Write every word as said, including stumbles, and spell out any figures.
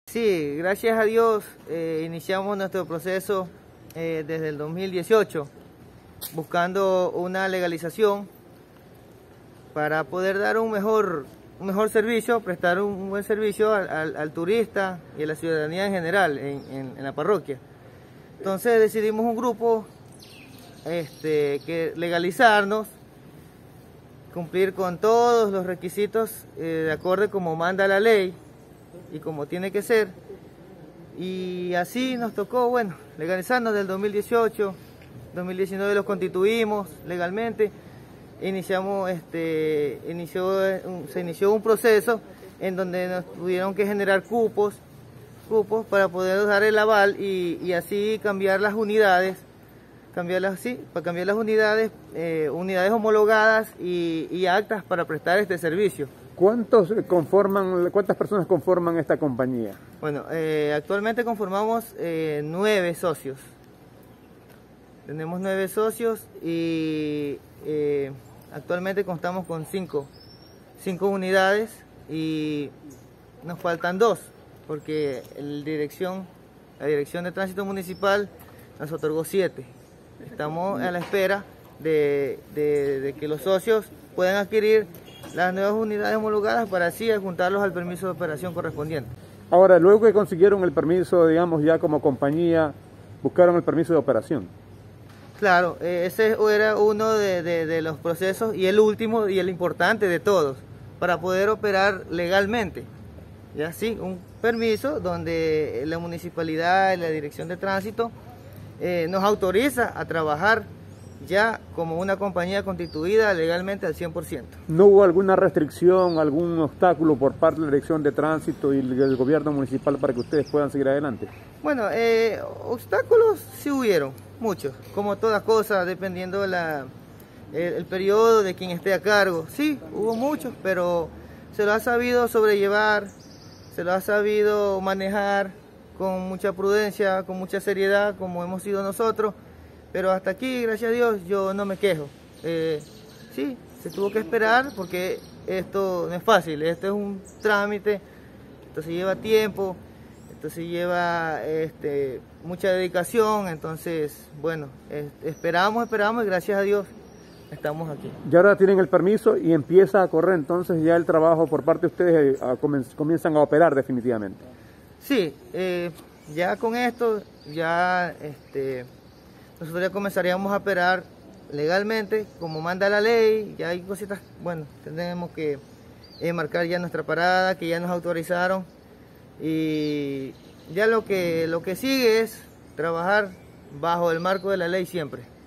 Sí, gracias a Dios eh, iniciamos nuestro proceso eh, desde el dos mil dieciocho, buscando una legalización para poder dar un mejor, un mejor servicio, prestar un buen servicio al, al, al turista y a la ciudadanía en general en, en, en la parroquia. Entonces decidimos un grupo este, que legalizarnos, cumplir con todos los requisitos eh, de acuerdo como manda la ley y como tiene que ser, y así nos tocó, bueno, legalizarnos del dos mil dieciocho, dos mil diecinueve los constituimos legalmente, iniciamos, este, inició, se inició un proceso en donde nos tuvieron que generar cupos, cupos para poder dar el aval y, y así cambiar las unidades, cambiarlas sí, para cambiar las unidades, eh, unidades homologadas y, y actas para prestar este servicio. ¿Cuántos conforman, cuántas personas conforman esta compañía? Bueno, eh, actualmente conformamos eh, nueve socios. Tenemos nueve socios y eh, actualmente contamos con cinco, cinco unidades y nos faltan dos, porque el dirección, la Dirección de Tránsito Municipal nos otorgó siete. Estamos a la espera de, de, de que los socios puedan adquirir las nuevas unidades homologadas para así adjuntarlos al permiso de operación correspondiente. Ahora, luego que consiguieron el permiso, digamos, ya como compañía, buscaron el permiso de operación. Claro, eh, ese era uno de, de, de los procesos y el último y el importante de todos, para poder operar legalmente. Y así, un permiso donde la municipalidad y la Dirección de Tránsito eh, nos autoriza a trabajar ya como una compañía constituida legalmente al cien por ciento. ¿No hubo alguna restricción, algún obstáculo por parte de la Dirección de Tránsito y el gobierno municipal para que ustedes puedan seguir adelante? Bueno, eh, obstáculos sí hubieron, muchos, como todas cosas, dependiendo de la, el, el periodo de quien esté a cargo. Sí, hubo muchos, pero se lo ha sabido sobrellevar, se lo ha sabido manejar con mucha prudencia, con mucha seriedad, como hemos sido nosotros. Pero hasta aquí, gracias a Dios, yo no me quejo. Eh, sí, se tuvo que esperar porque esto no es fácil, esto es un trámite, esto se lleva tiempo, esto se lleva este, mucha dedicación, entonces, bueno, eh, esperamos, esperamos y gracias a Dios estamos aquí. Y ahora tienen el permiso y empieza a correr entonces ya el trabajo por parte de ustedes, a, comienzan a operar definitivamente. Sí, eh, ya con esto, ya este, nosotros ya comenzaríamos a operar legalmente, como manda la ley. Ya hay cositas, bueno, tenemos que eh, marcar ya nuestra parada, que ya nos autorizaron, y ya lo que, lo que sigue es trabajar bajo el marco de la ley siempre.